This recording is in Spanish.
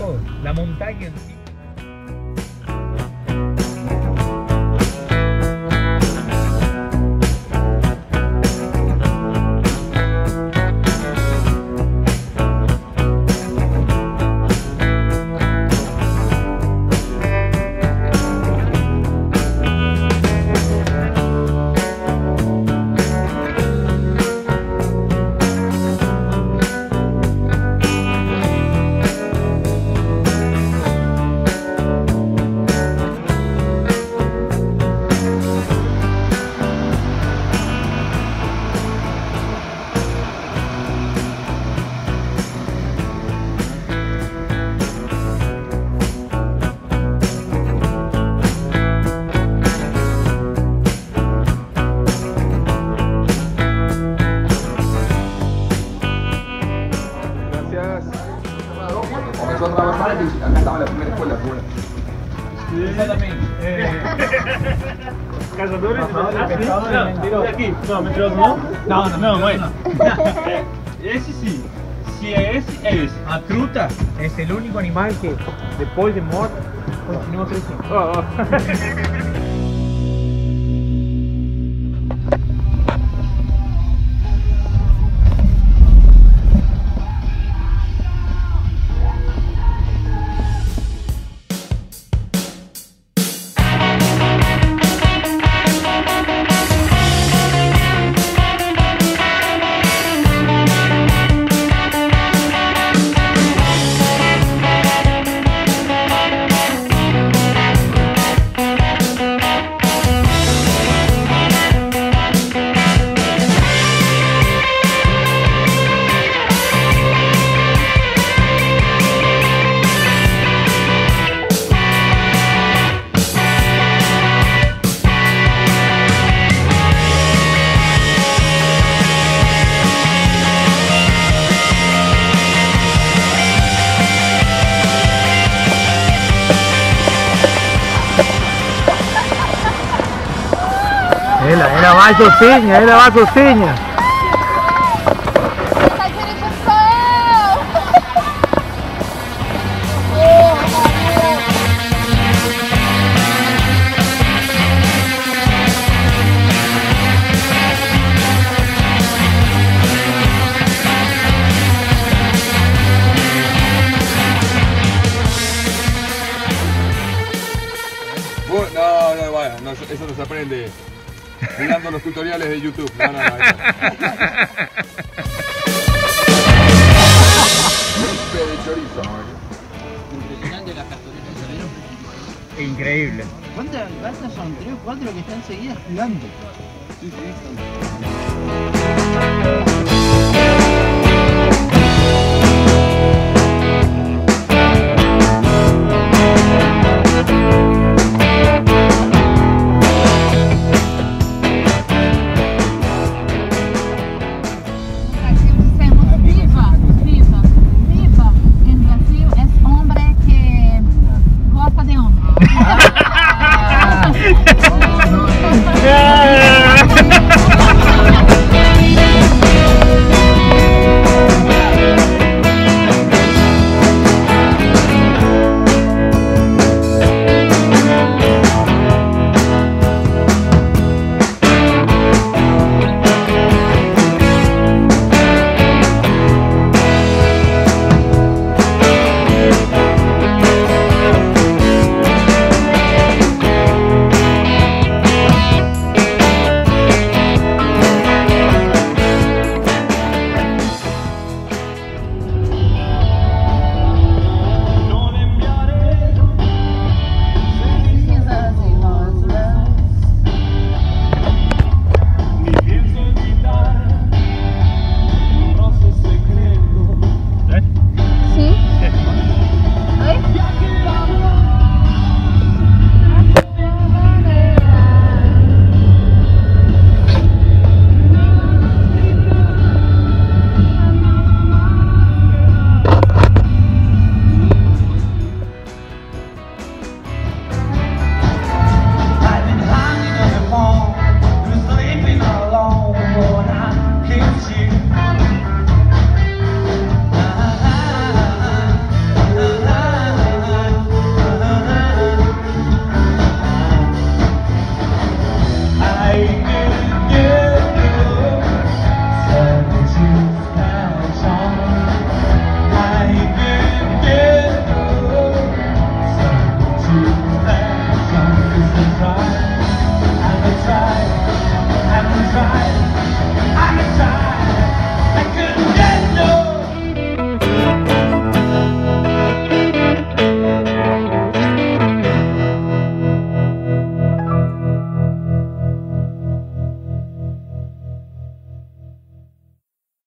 todo, la montaña en sí. Comenzó a trabajar y acá estaba la primera escuela. Exactamente. Cazadores de pescadores. Aquí. No, mentiroso no. No, bueno. Esse sim. Se é esse, é esse. A truta es el único animal que después de morto continúa creciendo. Ela vai sozinha, ela vai sozinha. Tá dirigindo só eu. No, vaya, no, eso no se aprende mirando los tutoriales de YouTube. No. De chorizo. Impresionante las castoritas, ¿sabieron? Increíble. ¿Cuántas son? 3 o 4 que están seguidas jugando. Sí. Viva. En Brasil es hombre que gosta de hombre.